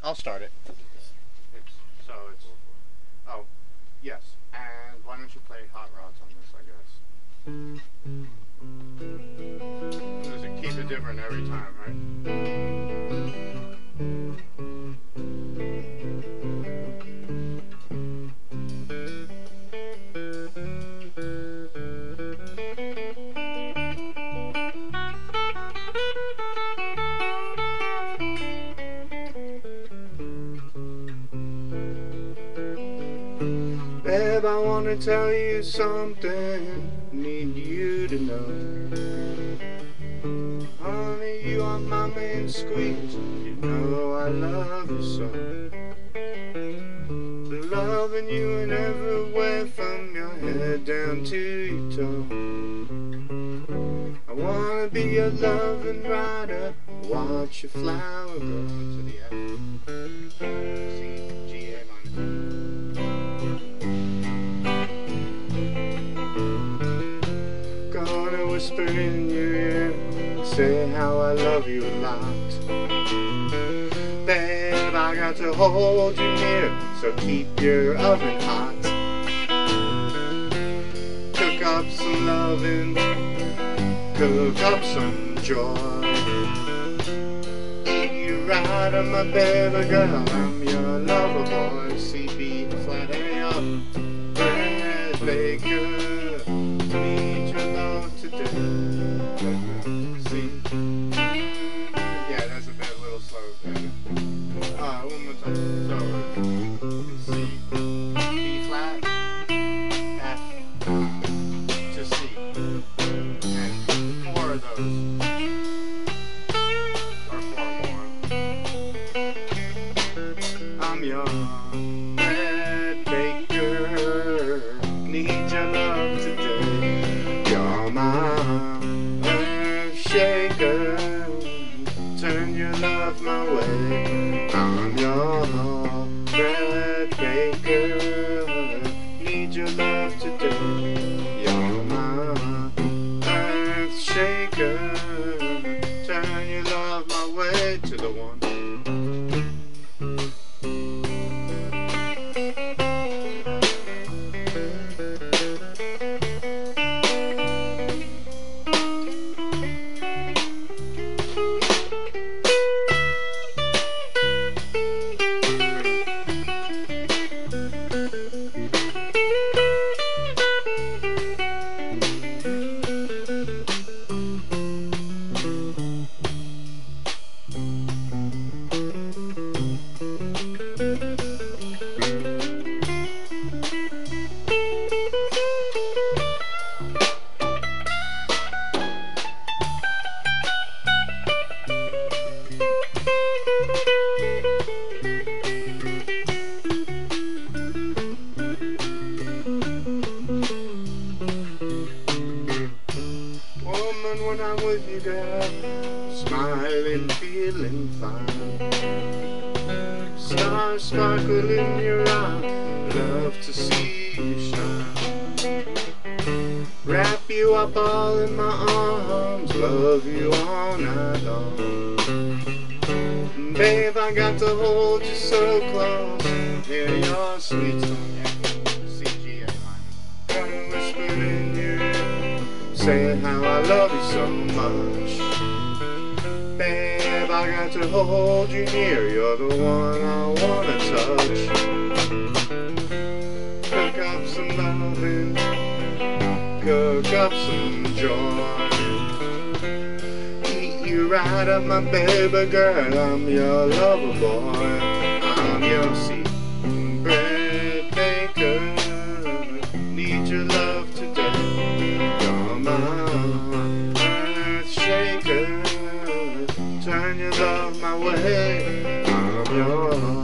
I'll start it. Oh, yes. And why don't you play Hot Rods on this, I guess. Does it keep it different every time, right? Babe, I wanna tell you something, need you to know. Honey, you are my main squeeze, you know I love you so. Loving you in every way, from your head down to your toe. I wanna be your loving rider, watch your flower grow to the F, C, G, A minor. Gonna whisper in your ear, say how I love you a lot. Babe, I got to hold you near, so keep your oven hot. Cook up some loving, cook up some joy. Eat you right on my baby girl, I'm your lover boy. C, B, flat A up, bread baker. Need your love today. See? Yeah, that's a bit a little slow. One more time. So, C, B flat, F to C. And 4 of those. Or 4 more. I'm your bread baker. Need your love today. You're my earth shaker. Turn your love my way. I'm your bread baker. Need your love today. You're my earth shaker. Turn your love my way to the one. When I'm with you, girl, smiling, feeling fine. Stars sparkle in your eye, love to see you shine. Wrap you up all in my arms, love you all night long. Babe, I got to hold you so close, hear your sweet song. C, G, A minor. Gonna whisper in your ear, say how I love you so much. Babe, I got to hold you near, you're the one I wanna touch. Cook up some loving, cook up some joy. Eat you right up, my baby girl, I'm your lover boy. I'm your seed bread baker. Need your love today. Earth shaker, turn your love my way. I'm your